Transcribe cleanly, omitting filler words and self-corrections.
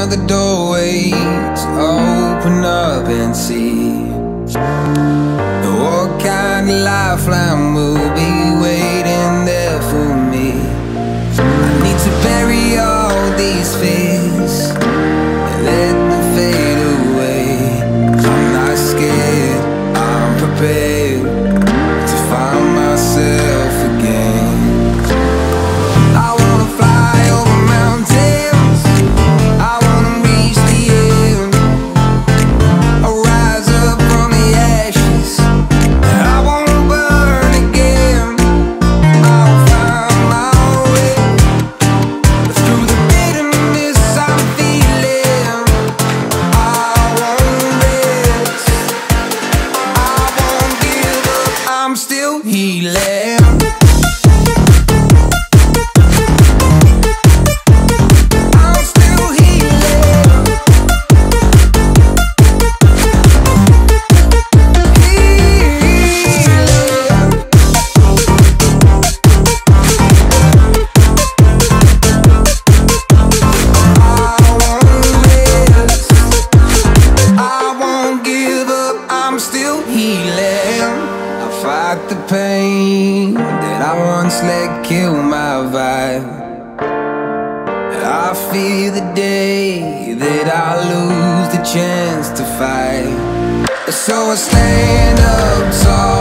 the doorway to open up and see what kind of lifeline will be waiting there for me. I need to bury all these fears and let them fade away. I'm not scared, I'm prepared to find myself again. I wanna fly over mountains, I wanna reach the end. I'll rise up from the ashes, I wanna burn again. I'll find my way through the bitterness I'm feeling. I won't rest, I won't give up, I'm still healing. Fight the pain that I once let kill my vibe. I fear the day that I lose the chance to fight. So I stand up tall.